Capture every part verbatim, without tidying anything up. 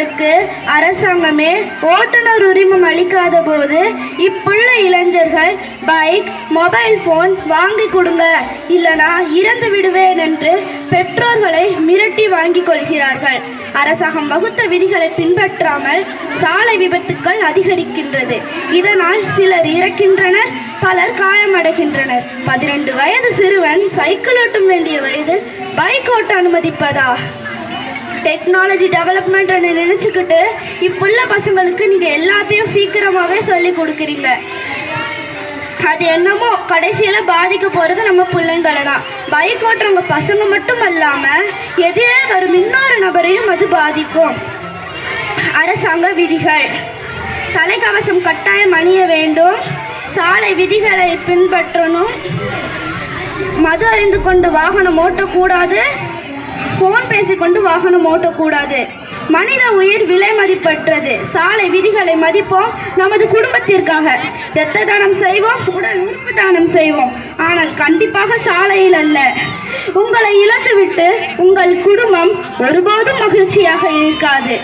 இளைஞர்களுக்கு அரசாங்கமே ஓட்டுநர் உரிமம் அளிக்காத போது இப்புள்ள இளைஞர்கள் பைக் மொபைல் போன் வாங்கி கொடுங்க இல்லனா இறந்து விடுவேன் என்று பெற்றோர்களை மிரட்டி வாங்கி கொள்கிறார்கள். அரசாங்கம் வகுத்த விதிகளை பின்பற்றாமல் சாலை விபத்துக்கள் அதிகரிக்கின்றது. இதனால் சிலர் இறக்கின்றனர், பலர் காயமடைகின்றனர். பதினெண்டு வயது சிறுவன் சைக்கிள் ஓட்டும் வேண்டிய வயதில் பைக் ஓட்ட அனுமதிப்பதா? டெக்னாலஜி டெவலப்மெண்ட் நினைச்சுக்கிட்டு இப்புள்ள பசங்களுக்கு நீங்க எல்லாத்தையும் சீக்கிரமாவே சொல்லி கொடுக்குறீங்க. அது என்னமோ கடைசியில பாதிக்க போறது நம்ம பிள்ளைங்களை தான். பைக் ஓட்டுறவங்க பசங்க மட்டும் அல்லாம எதிரே வரும் இன்னொரு நபரையும் அது பாதிக்கும். அரசாங்க விதிகள்: தலைக்கவசம் கட்டாயம் அணிய வேண்டும், சாலை விதிகளை பின்பற்றணும், மது அறிந்து கொண்டு வாகனம் ஓட்டக்கூடாது, போன் பேசிக்கொண்டு வாகனம் ஓட்டக்கூடாது. மனித உயிர் விலை மதிப்பற்றது. சாலை விதிகளை மதிப்போம், நமது குடும்பத்திற்காக. இரத்த தானம் செய்வோம், உடல் உறுப்பு தானம் செய்வோம், ஆனால் கண்டிப்பாக சாலையில் அல்ல. உங்களை இழந்துவிட்டு உங்கள் குடும்பம் ஒருபோதும் மகிழ்ச்சியாக இருக்காது.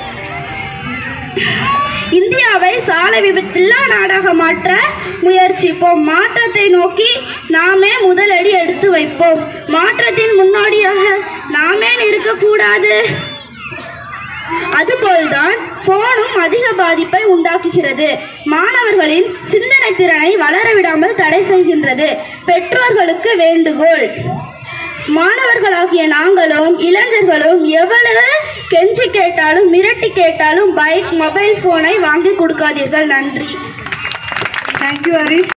இந்தியாவை சாலை விபத்தில்லா நாடாக மாற்ற முயற்சிப்போம். மாற்றத்தை நோக்கி நாமே முதலடி எடுத்து வைப்போம். மாற்றத்தின் முன்னோடியாக நாமே இருக்கக்கூடாது. அதுபோல்தான் போனும் அதிக பாதிப்பை உண்டாக்குகிறது. மாணவர்களின் சிந்தனை திறனை வளரவிடாமல் தடை செய்கின்றது. பெற்றோர்களுக்கு வேண்டுகோள்: மாணவர்களாகிய நாங்களும் இளைஞர்களும் எவ்வளவு கெஞ்சி கேட்டாலும் மிரட்டி கேட்டாலும் பைக் மொபைல் போனை வாங்கி கொடுக்காதீர்கள். நன்றி. தேங்க்யூ ஹரி.